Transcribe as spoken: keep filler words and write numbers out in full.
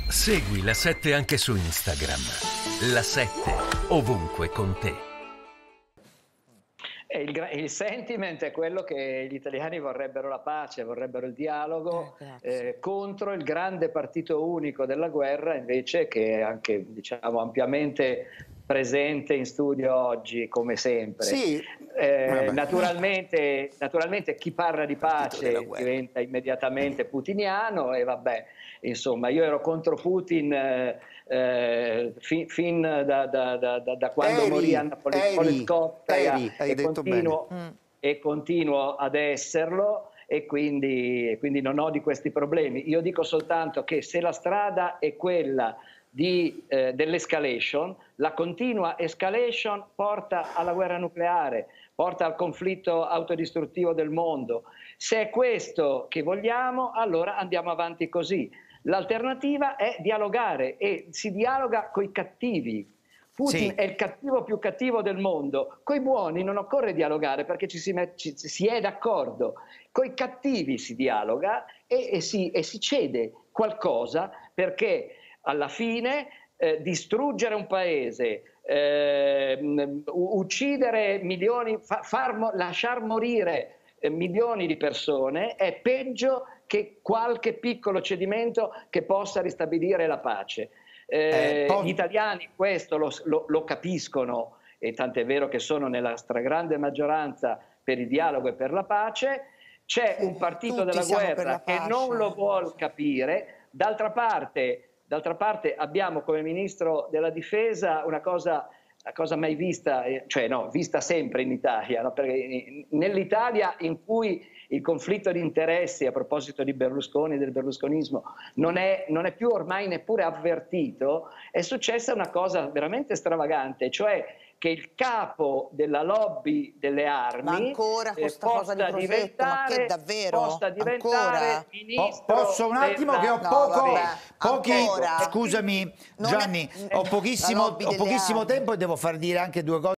Segui La sette anche su Instagram. La sette, ovunque con te. E il, il sentiment è quello che gli italiani vorrebbero la pace, vorrebbero il dialogo eh, eh, contro il grande partito unico della guerra, invece, che è anche, diciamo, ampiamente presente in studio oggi, come sempre. Sì. Eh, naturalmente, naturalmente chi parla di pace diventa immediatamente putiniano e vabbè, insomma, io ero contro Putin eh, eh, fin, fin da, da, da, da quando eri, morì Anna Politkovskaja e, continuo, mm. e continuo ad esserlo, e quindi, e quindi non ho di questi problemi. Io dico soltanto che se la strada è quella Eh, dell'escalation, la continua escalation porta alla guerra nucleare, porta al conflitto autodistruttivo del mondo. Se è questo che vogliamo, allora andiamo avanti così. L'alternativa è dialogare, e si dialoga coi cattivi. Putin sì. è il cattivo più cattivo del mondo. Coi buoni non occorre dialogare perché ci si, ci, si è d'accordo. Coi cattivi si dialoga e, e, si, e si cede qualcosa, perché alla fine eh, distruggere un paese, eh, uccidere milioni, fa, far, lasciar morire eh, milioni di persone è peggio che qualche piccolo cedimento che possa ristabilire la pace. Eh, eh, gli italiani questo lo, lo, lo capiscono, e tant'è vero che sono nella stragrande maggioranza per il dialogo e per la pace. C'è un partito della guerra che non lo vuol capire. D'altra parte D'altra parte abbiamo come ministro della difesa una cosa, una cosa mai vista, cioè no, vista sempre in Italia, no? Perché nell'Italia in cui il conflitto di interessi, a proposito di Berlusconi e del berlusconismo, non è, non è più ormai neppure avvertito, è successa una cosa veramente stravagante, cioè che il capo della lobby delle armi ma ancora eh, questa possa cosa di progetto, diventare, ma che davvero? possa diventare ancora? ministro. Posso un attimo della... che ho no, poco, vabbè, pochi, ancora? scusami Non Gianni, è... ho pochissimo, ho pochissimo tempo e devo far dire anche due cose.